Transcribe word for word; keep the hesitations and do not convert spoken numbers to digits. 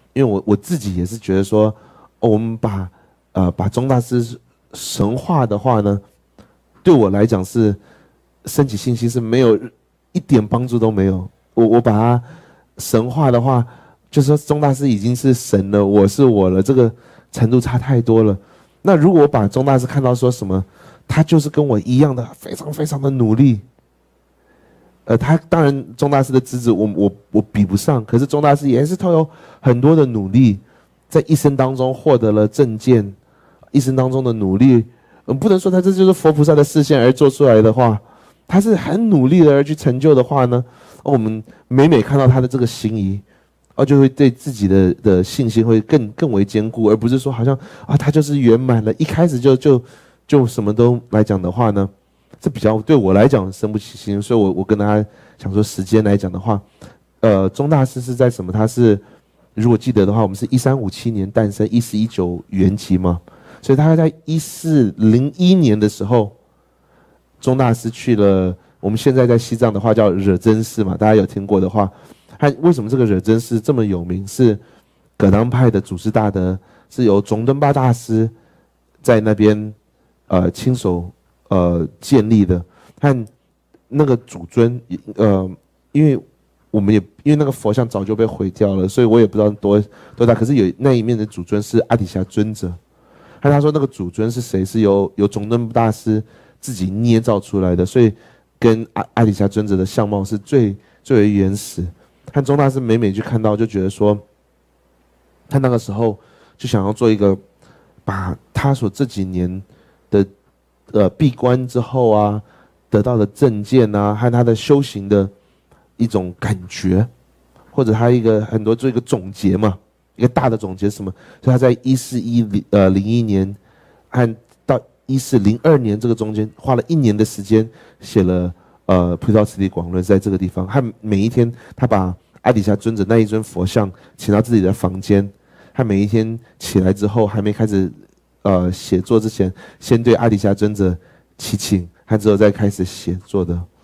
因为我我自己也是觉得说，哦，我们把呃把宗大师神化的话呢，对我来讲是升起信心是没有一点帮助都没有。我我把它神化的话，就是说宗大师已经是神了，我是我了，这个程度差太多了。那如果我把宗大师看到说什么，他就是跟我一样的非常非常的努力。呃，他当然钟大师的资质我我我比不上，可是钟大师也是透过很多的努力，在一生当中获得了正见，一生当中的努力，嗯，不能说他这就是佛菩萨的视线而做出来的话，他是很努力的而去成就的话呢，哦，我们每每看到他的这个行仪，哦，就会对自己的的信心会更更为坚固，而不是说好像啊他就是圆满了，一开始就就就什么都来讲的话呢。这比较对我来讲生不起心，所以我我跟大家想说，时间来讲的话，呃，钟大师是在什么？他是如果记得的话，我们是一三五七年诞生，一四一九圆寂嘛，所以他在一四零一年的时候，钟大师去了我们现在在西藏的话叫惹真寺嘛，大家有听过的话，他为什么这个惹真寺这么有名？是葛当派的祖师大德是由宗敦巴大师在那边呃亲手。呃，建立的和那个主尊，呃，因为我们也因为那个佛像早就被毁掉了，所以我也不知道多多大。可是有那一面的主尊是阿底峡尊者，和他说那个主尊是谁，是由由宗敦大师自己捏造出来的，所以跟阿阿底峡尊者的相貌是最最为原始。和宗大师每每去看到，就觉得说，他那个时候就想要做一个，把他所这几年的。呃，闭关之后啊，得到的正见啊，和他的修行的一种感觉，或者他一个很多做一个总结嘛，一个大的总结是什么？所以他在一四一零呃零一年，和到一四零二年这个中间，花了一年的时间写了呃《菩提道次第广论》在这个地方。他每一天，他把阿底峡尊者那一尊佛像请到自己的房间，他每一天起来之后，还没开始。呃，写作之前，先对阿底峡尊者祈请，他之后再开始写作的。